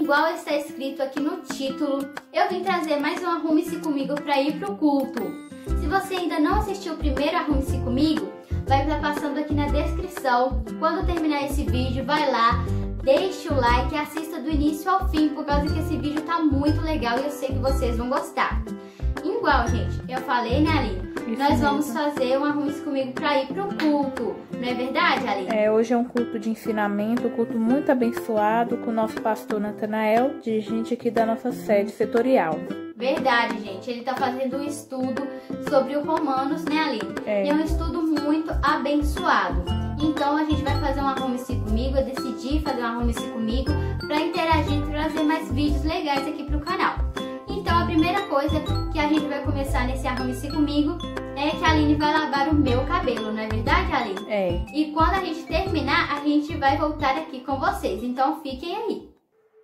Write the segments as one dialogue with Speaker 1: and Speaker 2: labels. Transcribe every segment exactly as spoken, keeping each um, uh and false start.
Speaker 1: igual está escrito aqui no título, eu vim trazer mais um Arrume-se Comigo para ir pro culto. Se você ainda não assistiu o primeiro Arrume-se Comigo, vai estar passando aqui na descrição. Quando terminar esse vídeo, vai lá, deixe o like e assista do início ao fim, por causa que esse vídeo tá muito legal e eu sei que vocês vão gostar. Igual, gente, eu falei, né, Aline? Isso Nós mesmo. vamos fazer um Arrume-se Comigo para ir pro culto. Não é verdade, Aline?
Speaker 2: É, hoje é um culto de ensinamento, um culto muito abençoado com o nosso pastor Natanael, dirigente aqui da nossa sede setorial.
Speaker 1: Verdade, gente. Ele tá fazendo um estudo sobre o Romanos, né, Aline? É. E é um estudo muito abençoado. Então, a gente vai fazer um Arrume-se Comigo. Eu decidi fazer um Arrume-se Comigo para interagir e trazer mais vídeos legais aqui pro canal. Então, a primeira coisa que a gente vai começar nesse Arrume-se Comigo é que a Aline vai lavar o meu cabelo, não é verdade, Aline?
Speaker 2: É.
Speaker 1: E quando a gente terminar, a gente vai voltar aqui com vocês. Então, fiquem aí.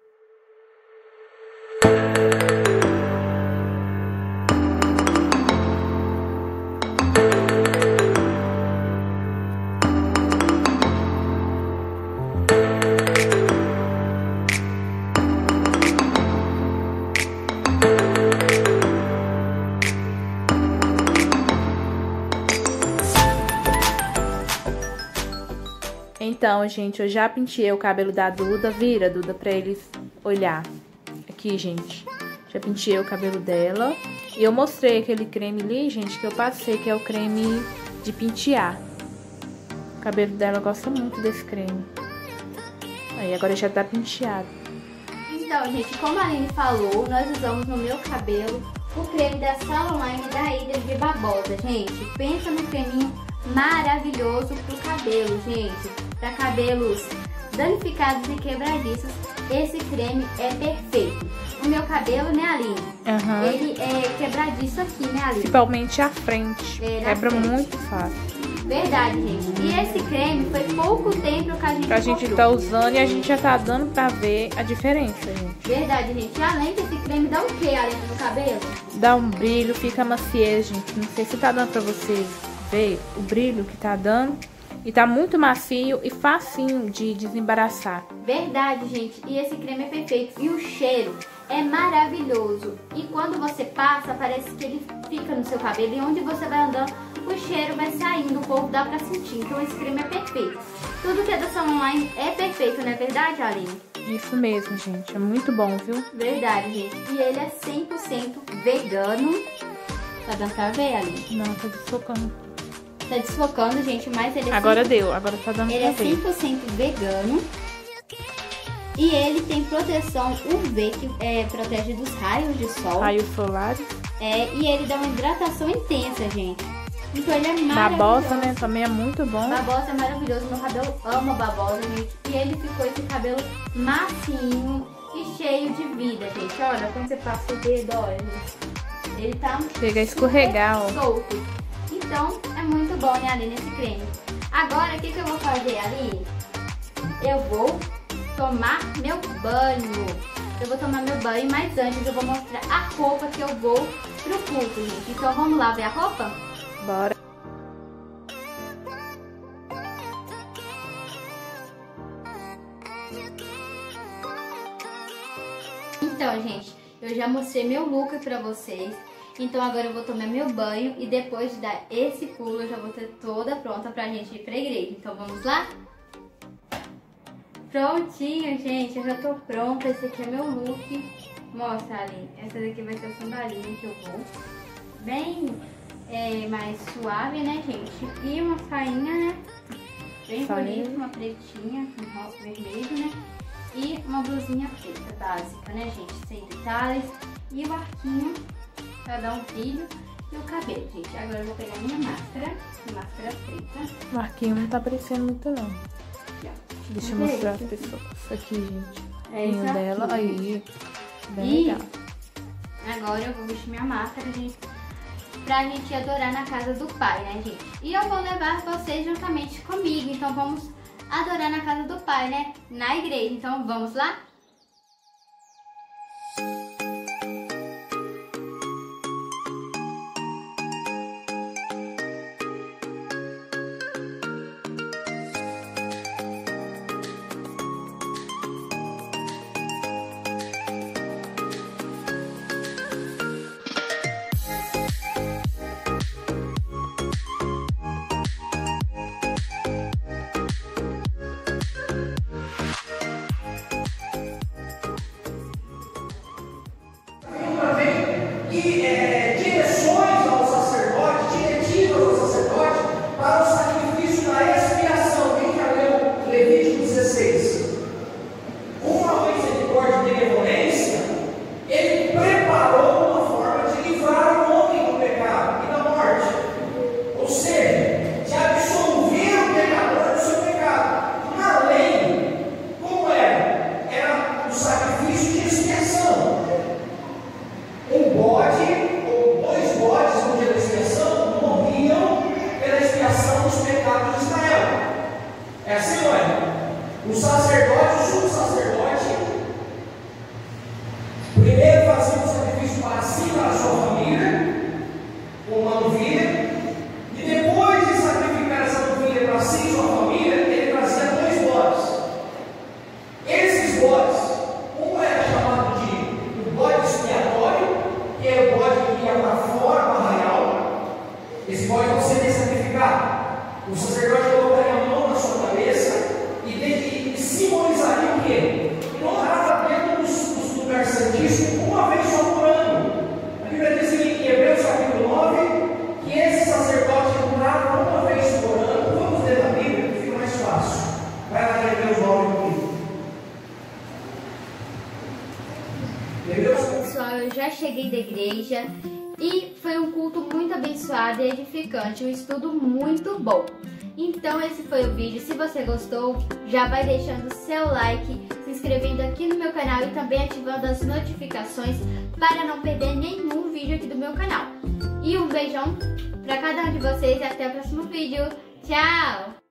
Speaker 2: Então, gente, eu já penteei o cabelo da Duda. Vira, Duda, pra eles olhar. Aqui, gente. Já penteei o cabelo dela. E eu mostrei aquele creme ali, gente, que eu passei, que é o creme de pentear. O cabelo dela gosta muito desse creme. Aí, agora já tá penteado.
Speaker 1: Então, gente, como a Aline falou, nós usamos no meu cabelo o creme da Saloline da Ilha de Barbosa, gente. Pensa no creminho maravilhoso pro cabelo, gente. Para cabelos danificados e quebradiços, esse creme é perfeito. O meu cabelo, né, Aline?
Speaker 2: Uhum.
Speaker 1: Ele é quebradiço aqui, né, Aline?
Speaker 2: Principalmente a frente. É, Quebra frente. muito fácil.
Speaker 1: Verdade, gente. E esse creme foi pouco tempo que a gente
Speaker 2: que a gente
Speaker 1: comprou.
Speaker 2: tá usando e a gente já tá dando pra ver a diferença, gente.
Speaker 1: Verdade, gente. E além desse creme, dá o que, Aline, no cabelo?
Speaker 2: Dá um brilho, fica maciez, gente. Não sei se tá dando pra vocês ver o brilho que tá dando. E tá muito macio e facinho de desembaraçar.
Speaker 1: Verdade, gente. E esse creme é perfeito. E o cheiro é maravilhoso. E quando você passa, parece que ele fica no seu cabelo. E onde você vai andando, o cheiro vai saindo. O povo dá pra sentir. Então esse creme é perfeito. Tudo que é da Saloline é perfeito, não é verdade, Aline?
Speaker 2: Isso mesmo, gente. É muito bom, viu?
Speaker 1: Verdade, gente. E ele é cem por cento vegano. Tá dando pra ver, Aline?
Speaker 2: Não, tá desfocando.
Speaker 1: Tá desfocando, gente, mas ele é
Speaker 2: Agora
Speaker 1: cem por cento...
Speaker 2: deu, agora tá dando
Speaker 1: Ele
Speaker 2: pra
Speaker 1: é
Speaker 2: ver.
Speaker 1: cem por cento vegano. E ele tem proteção U V, que é, protege dos raios de sol.
Speaker 2: Raios solares.
Speaker 1: É, e ele dá uma hidratação intensa, gente. Então ele é maravilhoso.
Speaker 2: Babosa, né? Também é muito bom.
Speaker 1: Babosa é maravilhoso. Meu cabelo ama babosa, gente. E ele ficou esse cabelo macinho e cheio de vida, gente. Olha, quando você passa o dedo, olha, gente. Ele tá...
Speaker 2: Chega a escorregar, ó.
Speaker 1: Solto. Então, é muito bom, né, Aline, esse creme. Agora, o que, que eu vou fazer, Aline? Eu vou tomar meu banho. Eu vou tomar meu banho, mas antes eu vou mostrar a roupa que eu vou pro culto, gente. Então, vamos lá ver a roupa?
Speaker 2: Bora.
Speaker 1: Então, gente, eu já mostrei meu look pra vocês. Então agora eu vou tomar meu banho e depois de dar esse pulo eu já vou ter toda pronta pra gente ir pra igreja. Então vamos lá? Prontinho, gente, eu já tô pronta. Esse aqui é meu look. Mostra, Aline. Essa daqui vai ser a sandalinha que eu vou. Bem é, mais suave, né, gente? E uma sainha, né? Bem bonita, uma pretinha, um rosa vermelho, né? E uma blusinha preta básica, né, gente? Sem detalhes. E o arquinho pra dar um brilho e o cabelo, gente. Agora eu vou pegar minha máscara, máscara preta.
Speaker 2: O arquinho não tá aparecendo muito, não.
Speaker 1: Aqui, ó.
Speaker 2: Deixa eu mostrar as pessoas. Isso aqui, gente.
Speaker 1: É esse
Speaker 2: o dela,
Speaker 1: aqui.
Speaker 2: aí. Bem
Speaker 1: E
Speaker 2: legal.
Speaker 1: agora eu vou vestir minha máscara, gente, pra gente adorar na casa do Pai, né, gente? E eu vou levar vocês juntamente comigo. Então vamos adorar na casa do Pai, né? Na igreja. Então vamos lá?
Speaker 3: de é, direções ao sacerdote, diretivas ao sacerdote para o sacrifício da expiação. Quem já leu Levítico dezesseis? Uma misericórdia de benevolência, ele preparou uma forma de livrar o homem do pecado e da morte. Ou seja, de absolver o pecador do seu pecado. Na lei, como era? Era o sacrifício de expiação. Um bode ou dois bodes no dia da expiação morriam pela expiação dos pecados de Israel. É assim, olha. O sacerdote, o sumo sacerdote, primeiro fazia um sacrifício para si, para a sua família, com uma novilha, e depois de sacrificar essa novilha para si e sua família, ele trazia dois bodes. Esses bodes, um era chamado de o bode expiatório, que era o bode que ia para fora, para o arraial. Esse bode não seria sacrificado. O sacerdote colocaria a mão na sua cabeça e dele simbolizaria o quê? Ele honrava dentro dos, dos lugares santíssimos uma vez só por ano. A Bíblia diz em Hebreus capítulo nove que esse sacerdote honrava uma vez por ano. Vamos ler a Bíblia que fica mais fácil. Vai lá em Hebreus nove comigo. Hebreus...
Speaker 1: Pessoal, eu já cheguei da igreja e foi um culto muito abençoado e edificante, um estudo muito bom. Então esse foi o vídeo. Se você gostou, já vai deixando o seu like, se inscrevendo aqui no meu canal e também ativando as notificações para não perder nenhum vídeo aqui do meu canal. E um beijão para cada um de vocês e até o próximo vídeo. Tchau!